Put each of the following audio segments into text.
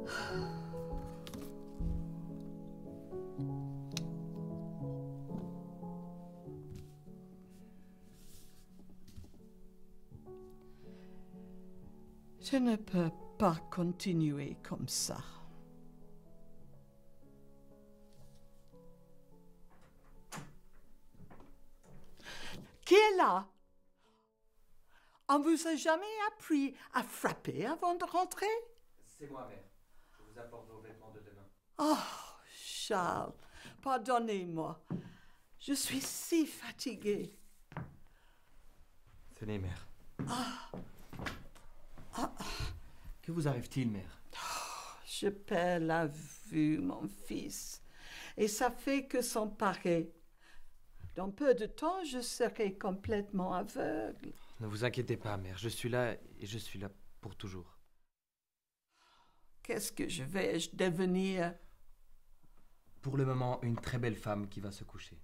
Je ne peux pas continuer comme ça. Qui est là? On vous a jamais appris à frapper avant de rentrer? C'est moi, mère. Je vous apporte vos vêtements de demain. Oh, Charles, pardonnez-moi. Je suis si fatiguée. Tenez, mère. Que vous arrive-t-il, mère? Je perds la vue, mon fils, et ça fait que s'emparer. Dans peu de temps, je serai complètement aveugle. Ne vous inquiétez pas, mère. Je suis là et je suis là pour toujours. Qu'est-ce que je vais devenir? Pour le moment, une très belle femme qui va se coucher.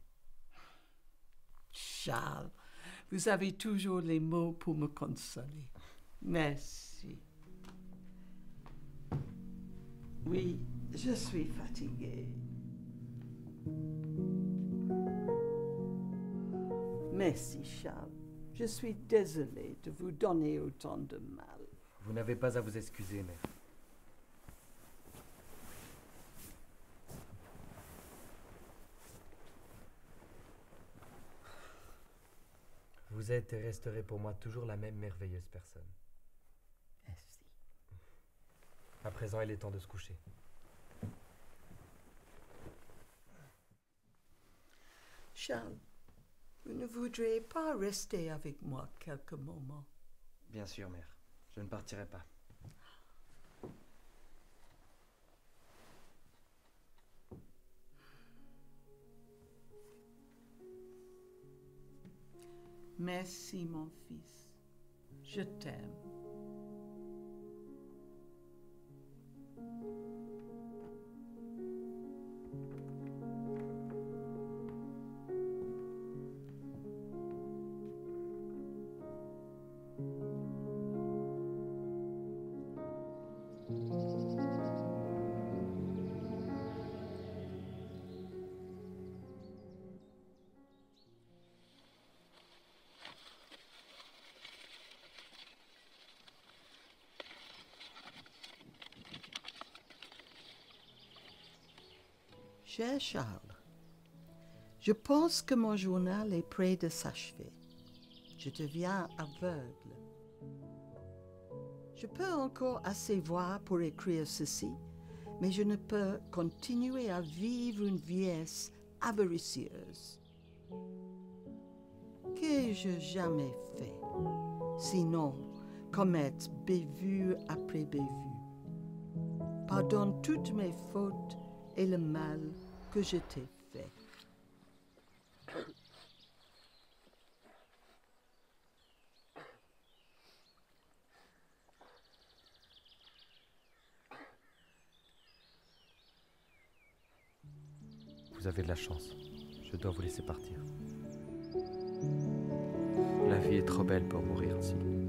Charles, vous avez toujours les mots pour me consoler. Merci. Oui, je suis fatiguée. Merci, Charles. Je suis désolée de vous donner autant de mal. Vous n'avez pas à vous excuser, mère. Vous êtes et resterez pour moi toujours la même merveilleuse personne. Merci. À présent, il est temps de se coucher. Charles, vous ne voudriez pas rester avec moi quelques moments? Bien sûr, mère. Je ne partirai pas. Merci, mon fils. Je t'aime. Cher Charles, je pense que mon journal est près de s'achever. Je deviens aveugle. Je peux encore assez voir pour écrire ceci, mais je ne peux continuer à vivre une vieillesse avaricieuse. Qu'ai-je jamais fait, sinon commettre bévue après bévue? Pardonne toutes mes fautes et le mal que je t'ai fait. Vous avez de la chance. Je dois vous laisser partir. La vie est trop belle pour mourir ainsi.